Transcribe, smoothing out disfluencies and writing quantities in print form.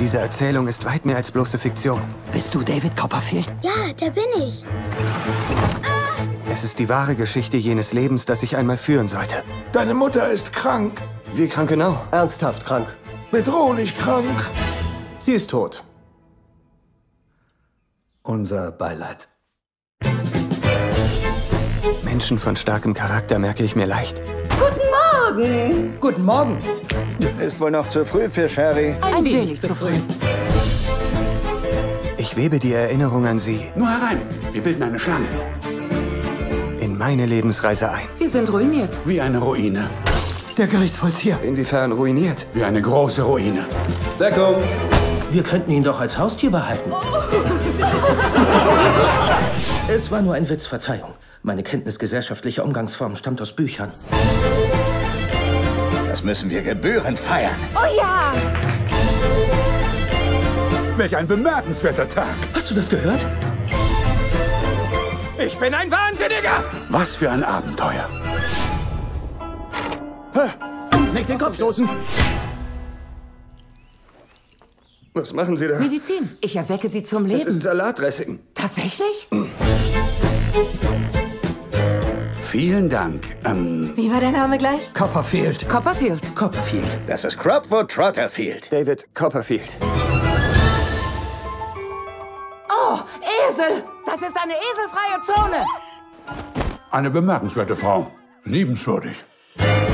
Diese Erzählung ist weit mehr als bloße Fiktion. Bist du David Copperfield? Ja, der bin ich. Es ist die wahre Geschichte jenes Lebens, das ich einmal führen sollte. Deine Mutter ist krank. Wie krank genau? Ernsthaft krank. Bedrohlich krank. Sie ist tot. Unser Beileid. Menschen von starkem Charakter merke ich mir leicht. Guten Morgen. Guten Morgen. Ist wohl noch zu früh für Sherry. Ein wenig zu früh. Ich webe die Erinnerung an sie Nur herein. Wir bilden eine Schlange. in meine Lebensreise ein. Wir sind ruiniert. Wie eine Ruine. Der Gerichtsvollzieher. Inwiefern ruiniert? Wie eine große Ruine. Deckung. Wir könnten ihn doch als Haustier behalten. Es war nur ein Witz, Verzeihung. Meine Kenntnis gesellschaftlicher Umgangsformen stammt aus Büchern. Das müssen wir gebührend feiern. Oh ja! Welch ein bemerkenswerter Tag. Hast du das gehört? Ich bin ein Wahnsinniger! Was für ein Abenteuer. Nicht den Kopf stoßen! Was machen Sie da? Medizin. Ich erwecke sie zum Das ist Leben. Salatdressing. Tatsächlich? Vielen Dank. Wie war der Name gleich? Copperfield. Copperfield. Copperfield. Das ist Cropwood Trotterfield. David Copperfield. Oh, Esel! Das ist eine eselfreie Zone! Eine bemerkenswerte Frau. Liebenswürdig.